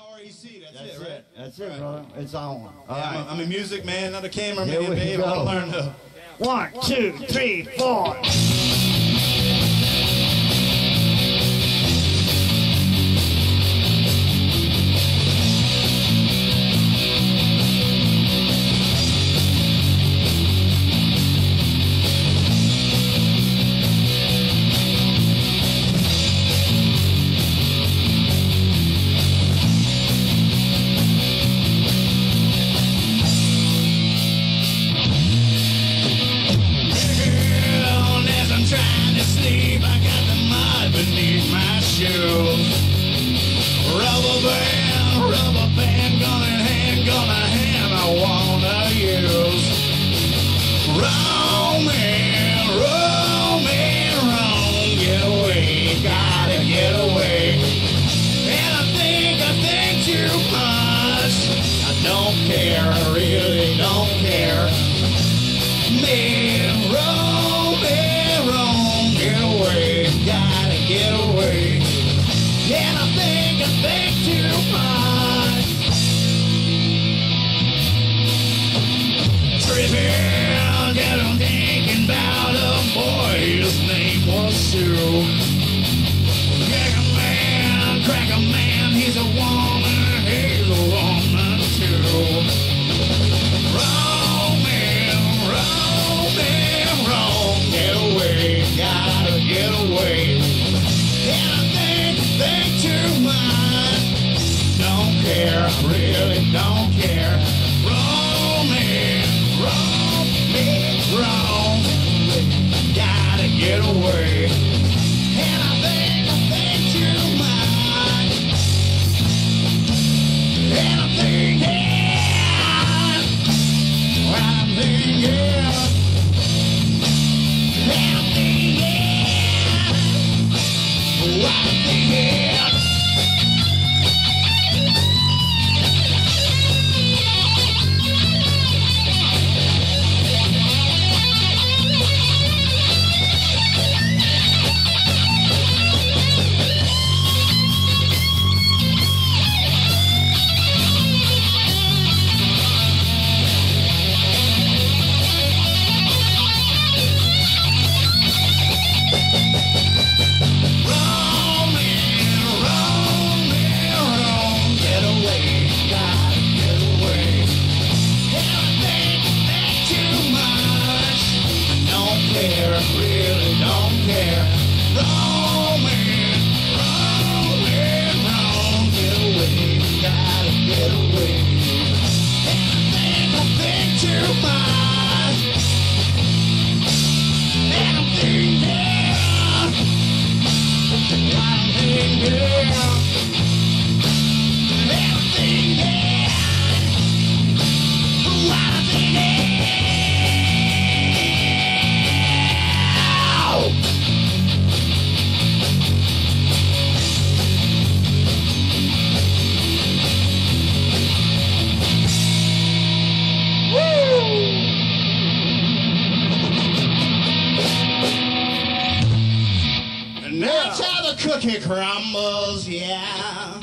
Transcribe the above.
R-E-C, that's it, Right? right? That's it, brother. It's on. All Yeah, right. I'm a music man, not a cameraman, Here we babe. go. I learned to... 1, 2, 3, 4. Rubber band, gun in hand, I wanna use. Wrong man, wrong, get away, gotta get away. And I think too much. I don't care, I really don't care. Man, wrong, get away, gotta get away. And I think too much. Tripping, get on thinking about a boy, his name was Sue. Crack a man, he's a woman too. Wrong man, wrong, get away, gotta get away. And I think too much. Don't care, really don't care. Wrong man, wrong. Gotta get away. And I think too much. And I'm thinking, what I'm thinking. And I'm thinking, what I'm thinking. Really don't care. Wrong man, wrong, get away, gotta get away. And I think too much. And I'm thinking, and I'm thinking. And that's how the cookie crumbles, yeah.